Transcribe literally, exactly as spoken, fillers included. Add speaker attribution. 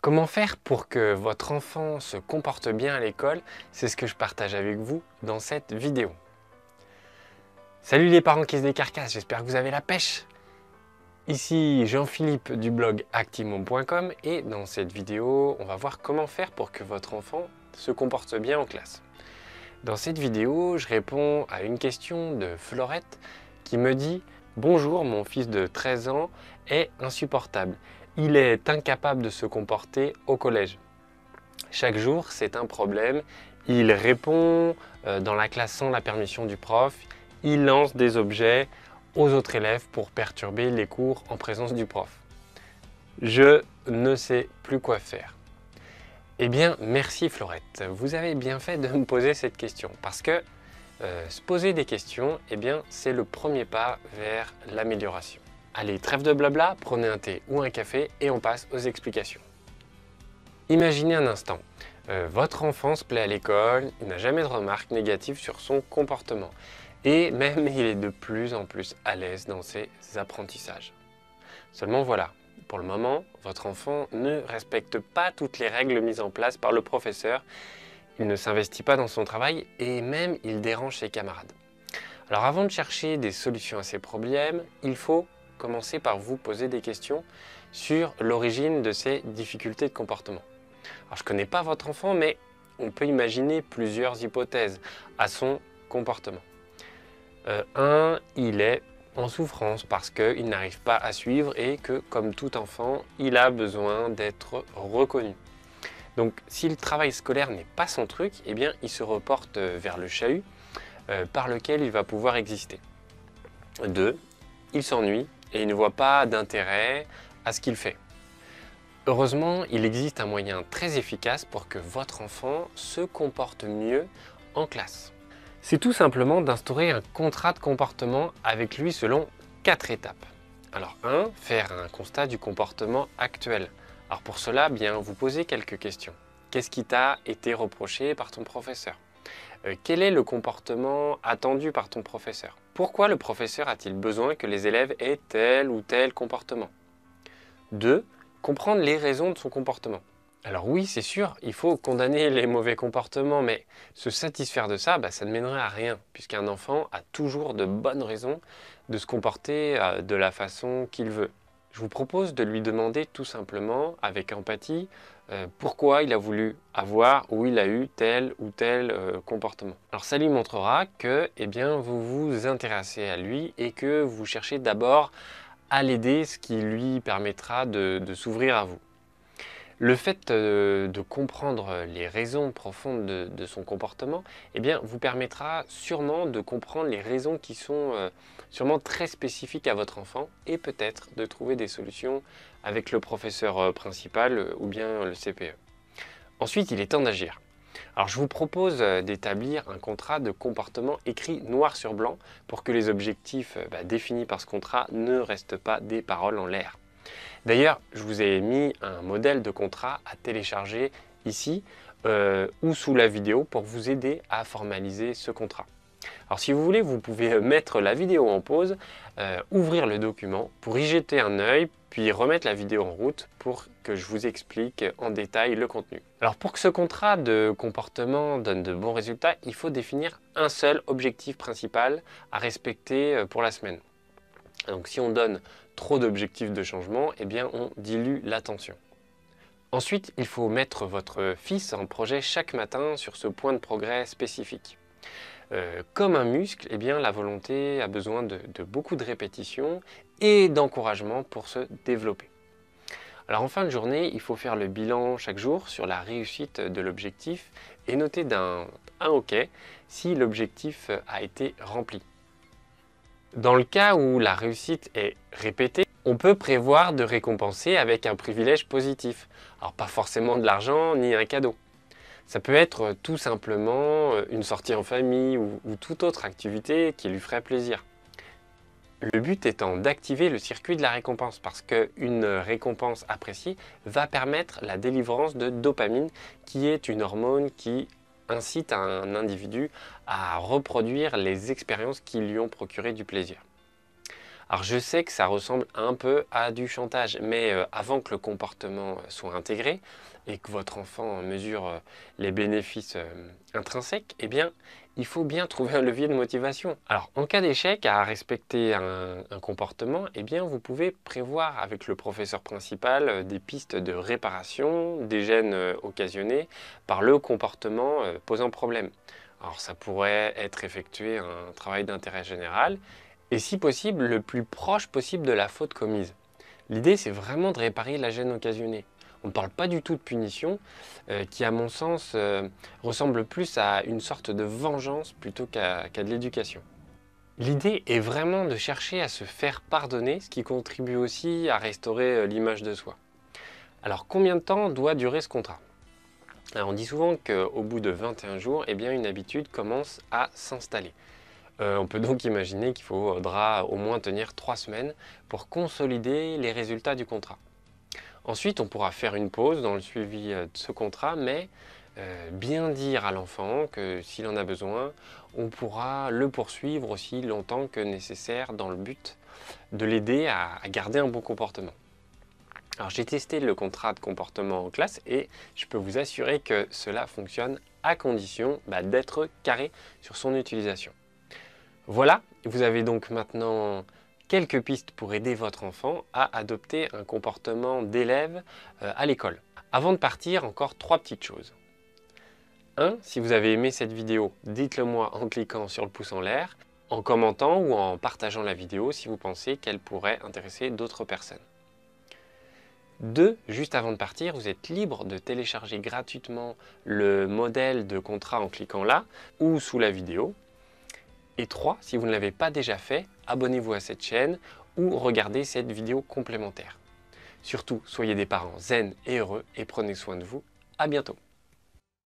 Speaker 1: Comment faire pour que votre enfant se comporte bien à l'école? C'est ce que je partage avec vous dans cette vidéo. Salut les parents qui se décarcassent, j'espère que vous avez la pêche. Ici Jean-Philippe du blog actimum point com et dans cette vidéo, on va voir comment faire pour que votre enfant se comporte bien en classe. Dans cette vidéo, je réponds à une question de Florette qui me dit « Bonjour, mon fils de treize ans est insupportable. Il est incapable de se comporter au collège. Chaque jour, c'est un problème. Il répond euh, dans la classe sans la permission du prof. Il lance des objets aux autres élèves pour perturber les cours en présence du prof. Je ne sais plus quoi faire. » Eh bien, merci Florette. Vous avez bien fait de me poser cette question parce que euh, se poser des questions, eh bien, c'est le premier pas vers l'amélioration. Allez, trêve de blabla, prenez un thé ou un café et on passe aux explications. Imaginez un instant, euh, votre enfant se plaît à l'école, il n'a jamais de remarques négatives sur son comportement et même il est de plus en plus à l'aise dans ses apprentissages. Seulement voilà, pour le moment, votre enfant ne respecte pas toutes les règles mises en place par le professeur, il ne s'investit pas dans son travail et même il dérange ses camarades. Alors avant de chercher des solutions à ces problèmes, il faut commencer par vous poser des questions sur l'origine de ces difficultés de comportement. Alors je ne connais pas votre enfant, mais on peut imaginer plusieurs hypothèses à son comportement. Euh, un, il est en souffrance parce qu'il n'arrive pas à suivre et que, comme tout enfant, il a besoin d'être reconnu. Donc si le travail scolaire n'est pas son truc, eh bien, il se reporte vers le chahut euh, par lequel il va pouvoir exister. Deux, il s'ennuie et il ne voit pas d'intérêt à ce qu'il fait. Heureusement, il existe un moyen très efficace pour que votre enfant se comporte mieux en classe. C'est tout simplement d'instaurer un contrat de comportement avec lui selon quatre étapes. Alors un, faire un constat du comportement actuel. Alors pour cela, bien, vous posez quelques questions. Qu'est-ce qui t'a été reproché par ton professeur ? Euh, quel est le comportement attendu par ton professeur? Pourquoi le professeur a-t-il besoin que les élèves aient tel ou tel comportement? deux. Comprendre les raisons de son comportement. Alors oui, c'est sûr, il faut condamner les mauvais comportements, mais se satisfaire de ça, bah, ça ne mènerait à rien, puisqu'un enfant a toujours de bonnes raisons de se comporter euh, de la façon qu'il veut. Je vous propose de lui demander tout simplement, avec empathie, euh, pourquoi il a voulu avoir ou il a eu tel ou tel euh, comportement. Alors ça lui montrera que eh bien, vous vous intéressez à lui et que vous cherchez d'abord à l'aider, ce qui lui permettra de, de s'ouvrir à vous. Le fait euh, de comprendre les raisons profondes de, de son comportement eh bien, vous permettra sûrement de comprendre les raisons qui sont euh, sûrement très spécifiques à votre enfant et peut-être de trouver des solutions avec le professeur euh, principal euh, ou bien le C P E. Ensuite, il est temps d'agir. Alors, je vous propose euh, d'établir un contrat de comportement écrit noir sur blanc pour que les objectifs euh, bah, définis par ce contrat ne restent pas des paroles en l'air. D'ailleurs, je vous ai mis un modèle de contrat à télécharger ici euh, ou sous la vidéo pour vous aider à formaliser ce contrat. Alors si vous voulez, vous pouvez mettre la vidéo en pause, euh, ouvrir le document pour y jeter un œil, puis remettre la vidéo en route pour que je vous explique en détail le contenu. Alors pour que ce contrat de comportement donne de bons résultats, il faut définir un seul objectif principal à respecter pour la semaine. Donc si on donne trop d'objectifs de changement, eh bien on dilue l'attention. Ensuite, il faut mettre votre fils en projet chaque matin sur ce point de progrès spécifique. Euh, comme un muscle, eh bien, la volonté a besoin de, de beaucoup de répétitions et d'encouragement pour se développer. Alors en fin de journée, il faut faire le bilan chaque jour sur la réussite de l'objectif et noter d'un un OK si l'objectif a été rempli. Dans le cas où la réussite est répétée, on peut prévoir de récompenser avec un privilège positif. Alors pas forcément de l'argent ni un cadeau. Ça peut être tout simplement une sortie en famille ou, ou toute autre activité qui lui ferait plaisir. Le but étant d'activer le circuit de la récompense parce qu'une récompense appréciée va permettre la délivrance de dopamine qui est une hormone qui incite un individu à reproduire les expériences qui lui ont procuré du plaisir. Alors je sais que ça ressemble un peu à du chantage, mais euh, avant que le comportement soit intégré et que votre enfant mesure euh, les bénéfices euh, intrinsèques, eh bien, il faut bien trouver un levier de motivation. Alors en cas d'échec à respecter un, un comportement, eh bien, vous pouvez prévoir avec le professeur principal euh, des pistes de réparation des gênes euh, occasionnés par le comportement euh, posant problème. Alors ça pourrait être effectuer un travail d'intérêt général et si possible le plus proche possible de la faute commise. L'idée c'est vraiment de réparer la gêne occasionnée. On ne parle pas du tout de punition euh, qui à mon sens euh, ressemble plus à une sorte de vengeance plutôt qu'à qu'à de l'éducation. L'idée est vraiment de chercher à se faire pardonner, ce qui contribue aussi à restaurer euh, l'image de soi. Alors combien de temps doit durer ce contrat? Alors, on dit souvent qu'au bout de vingt et un jours, eh bien, une habitude commence à s'installer. Euh, on peut donc imaginer qu'il faudra au moins tenir trois semaines pour consolider les résultats du contrat. Ensuite, on pourra faire une pause dans le suivi de ce contrat, mais euh, bien dire à l'enfant que s'il en a besoin, on pourra le poursuivre aussi longtemps que nécessaire dans le but de l'aider à, à garder un bon comportement. Alors j'ai testé le contrat de comportement en classe et je peux vous assurer que cela fonctionne à condition bah, d'être carré sur son utilisation. Voilà, vous avez donc maintenant quelques pistes pour aider votre enfant à adopter un comportement d'élève euh, à l'école. Avant de partir, encore trois petites choses. un. Si vous avez aimé cette vidéo, dites-le moi en cliquant sur le pouce en l'air, en commentant ou en partageant la vidéo si vous pensez qu'elle pourrait intéresser d'autres personnes. deux. Juste avant de partir, vous êtes libre de télécharger gratuitement le modèle de contrat en cliquant là ou sous la vidéo. Et trois. Si vous ne l'avez pas déjà fait, abonnez-vous à cette chaîne ou regardez cette vidéo complémentaire. Surtout, soyez des parents zen et heureux et prenez soin de vous. À bientôt.